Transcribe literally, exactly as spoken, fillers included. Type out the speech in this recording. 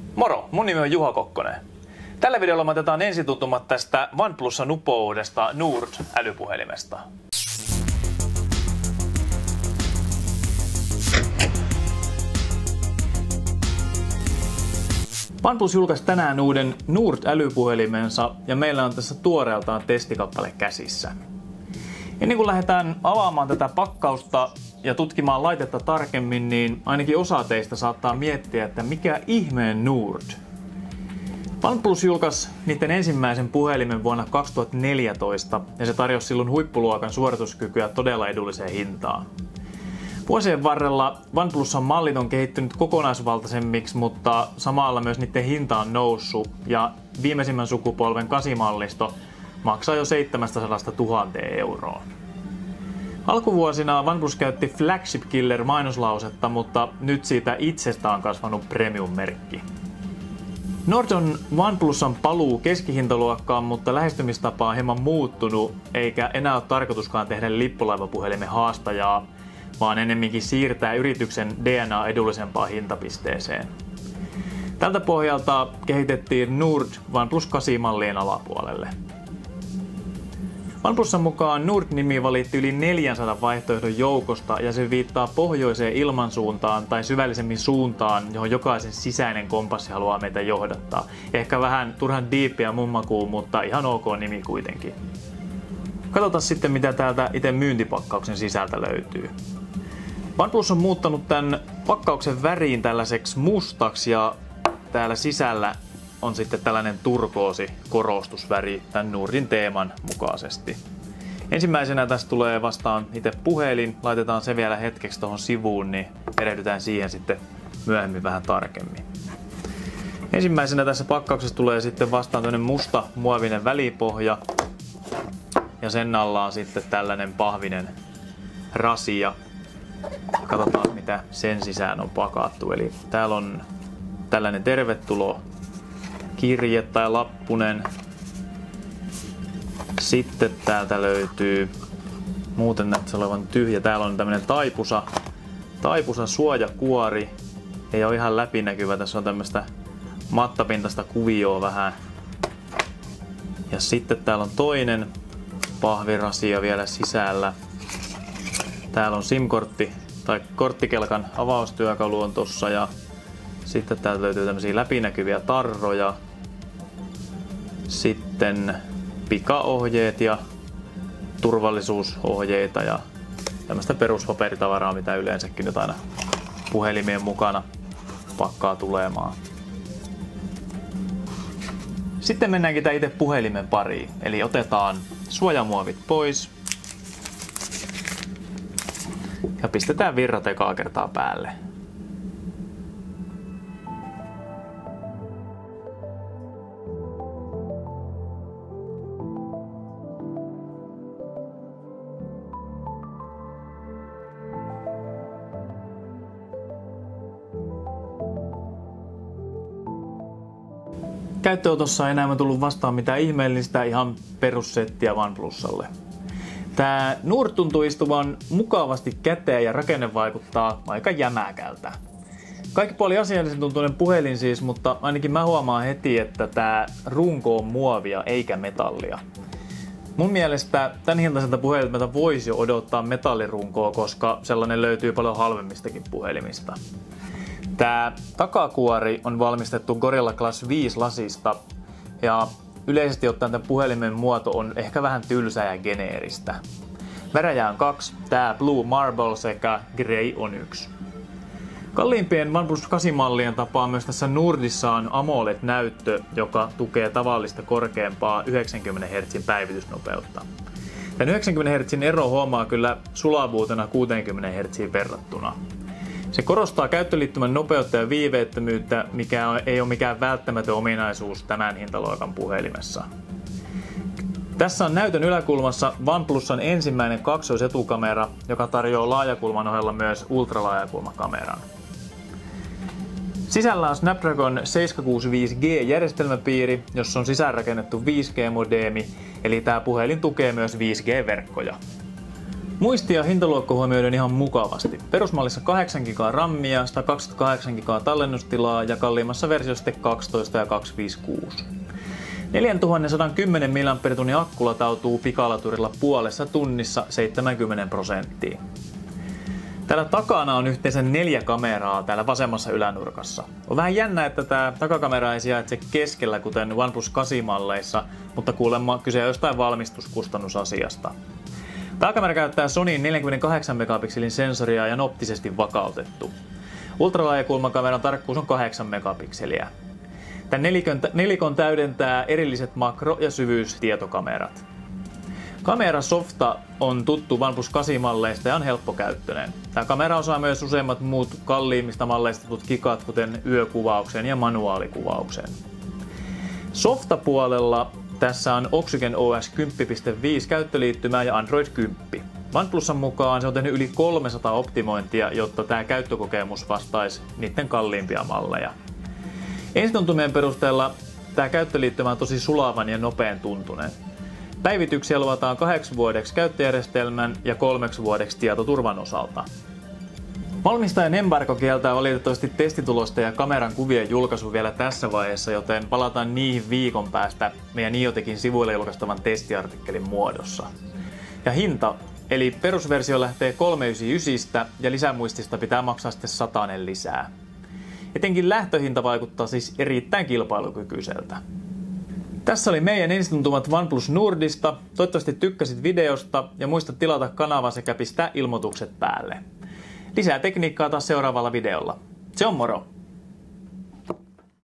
Moro, mun nimi on Juha Kokkonen. Tällä videolla me otetaan ensitutumat tästä OnePlusan upouudesta Nord-älypuhelimesta. OnePlus julkaisi tänään uuden Nord-älypuhelimensa ja meillä on tässä tuoreeltaan testikappale käsissä. Ennen kuin lähdetään avaamaan tätä pakkausta ja tutkimaan laitetta tarkemmin, niin ainakin osa teistä saattaa miettiä, että mikä ihmeen Nord. OnePlus julkaisi niiden ensimmäisen puhelimen vuonna kaksituhattaneljätoista ja se tarjosi silloin huippuluokan suorituskykyä todella edulliseen hintaan. Vuosien varrella OnePlusan mallit on kehittynyt kokonaisvaltaisemmiksi, mutta samalla myös niiden hinta on noussut ja viimeisimmän sukupolven kasimallisto maksaa jo seitsemänsataa tuhatta euroa. Alkuvuosina OnePlus käytti Flagship Killer mainoslausetta, mutta nyt siitä itsestä on kasvanut premium-merkki. Nord on OnePlusan paluu keskihintaluokkaan, mutta lähestymistapa on hieman muuttunut, eikä enää ole tarkoituskaan tehdä lippulaivapuhelimen haastajaa, vaan ennemminkin siirtää yrityksen D N A edullisempaan hintapisteeseen. Tältä pohjalta kehitettiin Nord OnePlus kahdeksan mallien alapuolelle. OnePlusan mukaan Nord-nimi valitti yli neljänsadan vaihtoehdon joukosta ja se viittaa pohjoiseen ilmansuuntaan tai syvällisemmin suuntaan, johon jokaisen sisäinen kompassi haluaa meitä johdattaa. Ehkä vähän turhan diippiä mun makuun, mutta ihan ok nimi kuitenkin. Katsotaan sitten mitä täältä itse myyntipakkauksen sisältä löytyy. OnePlus on muuttanut tämän pakkauksen väriin tällaiseksi mustaksi ja täällä sisällä on sitten tällainen turkoosi korostusväri tämän Nordin teeman mukaisesti. Ensimmäisenä tästä tulee vastaan itse puhelin, laitetaan se vielä hetkeksi tuohon sivuun, niin perehdytään siihen sitten myöhemmin vähän tarkemmin. Ensimmäisenä tässä pakkauksessa tulee sitten vastaan tämmöinen musta muovinen välipohja ja sen alla on sitten tällainen pahvinen rasia. Katsotaan mitä sen sisään on pakattu. Eli täällä on tällainen tervetulo kirje tai lappunen. Sitten täältä löytyy, muuten näyttää olevan tyhjä, täällä on tämmönen taipusa, taipusa suojakuori. Ei ole ihan läpinäkyvä, tässä on tämmöistä mattapintaista kuvioa vähän. Ja sitten täällä on toinen pahvirasia vielä sisällä. Täällä on SIM-kortti tai korttikelkan avaustyökalu on tossa ja sitten täältä löytyy tämmöisiä läpinäkyviä tarroja. Sitten pikaohjeet ja turvallisuusohjeita ja tämmöistä peruspaperitavaraa, mitä yleensäkin nyt aina puhelimien mukana pakkaa tulemaan. Sitten mennäänkin tämän itse puhelimen pariin. Eli otetaan suojamuovit pois ja pistetään virrat ekaa kertaa päälle. Käyttöönotossa ei enää tullut vastaan mitään ihmeellistä, ihan perussettiä OnePlusalle. Tää Nord tuntuu istuvan mukavasti käteen ja rakenne vaikuttaa aika jämäkältä. Kaikki puoli asiallisen tuntuinen puhelin siis, mutta ainakin mä huomaan heti, että tää runko on muovia eikä metallia. Mun mielestä tän hintaiselta puhelimelta voisi jo odottaa metallirunkoa, koska sellainen löytyy paljon halvemmistakin puhelimista. Tää takakuori on valmistettu Gorilla Glass viisi lasista ja yleisesti ottaen tämän puhelimen muoto on ehkä vähän tylsää ja geneeristä. Värejä on kaksi, tää Blue Marble sekä Grey on yksi. Kalliimpien OnePlus kahdeksan mallien tapaa myös tässä Nordissa on AMOLED-näyttö, joka tukee tavallista korkeampaa yhdeksänkymmentä hertsin päivitysnopeutta. Tän yhdeksänkymmentä hertsin ero huomaa kyllä sulavuutena kuusikymmentä hertsiin verrattuna. Se korostaa käyttöliittymän nopeutta ja viiveettömyyttä, mikä ei ole mikään välttämätön ominaisuus tämän hintaluokan puhelimessa. Tässä on näytön yläkulmassa OnePlusan ensimmäinen kaksoisetukamera, joka tarjoaa laajakulman ohella myös ultralaajakulmakameran. Sisällä on Snapdragon seitsemänsataakuusikymmentäviisi G järjestelmäpiiri, jossa on sisäänrakennettu viisi G modeemi, eli tämä puhelin tukee myös viisi G verkkoja. Muisti ja hintaluokka huomioiden ihan mukavasti. Perusmallissa kahdeksan gigaa rammia, sata kaksikymmentäkahdeksan gigaa tallennustilaa ja kalliimmassa versiossa sitten kaksitoista ja kaksisataaviisikymmentäkuusi. neljätuhattasatakymmenen milliampeeritunnin akku latautuu pikalaturilla puolessa tunnissa seitsemänkymmentä prosenttia. Täällä takana on yhteensä neljä kameraa täällä vasemmassa ylänurkassa. On vähän jännä, että tämä takakamera ei sijaitse keskellä kuten OnePlus kahdeksan-malleissa, mutta kuulemma kyse on jostain valmistuskustannusasiasta. Takakamera käyttää Sonyn neljäkymmentäkahdeksan megapikselin sensoria ja on optisesti vakautettu. Ultralaajakulmakameran tarkkuus on kahdeksan megapikseliä. Tämän nelikon, nelikon täydentää erilliset makro- ja syvyystietokamerat. Kamerasofta on tuttu OnePlus kahdeksan-malleista ja on helppokäyttöinen. Tämä kamera osaa myös useimmat muut kalliimmista malleista tutut kikat, kuten yökuvauksen ja manuaalikuvauksen. Softapuolella tässä on Oxygen O S kymmenen piste viisi käyttöliittymää ja Android kymmenen. OnePlusan mukaan se on tehnyt yli kolmesataa optimointia, jotta tämä käyttökokemus vastaisi niiden kalliimpia malleja. Ensituntumien perusteella tämä käyttöliittymä on tosi sulavan ja nopean tuntunen. Päivityksiä luvataan kahdeksi vuodeksi käyttöjärjestelmän ja kolmeksi vuodeksi tietoturvan osalta. Valmistajan embargo kieltää valitettavasti testitulosta ja kameran kuvien julkaisu vielä tässä vaiheessa, joten palataan niihin viikon päästä meidän Iotekin sivuille julkaistavan testiartikkelin muodossa. Ja hinta, eli perusversio lähtee kolmesataayhdeksänkymmentäyhdeksän ja lisämuistista pitää maksaa sitten satanen lisää. Etenkin lähtöhinta vaikuttaa siis erittäin kilpailukykyiseltä. Tässä oli meidän ensituntumat OnePlus Nordista. Toivottavasti tykkäsit videosta ja muista tilata kanava sekä pistää ilmoitukset päälle. Lisää tekniikkaa taas seuraavalla videolla. Se on moro!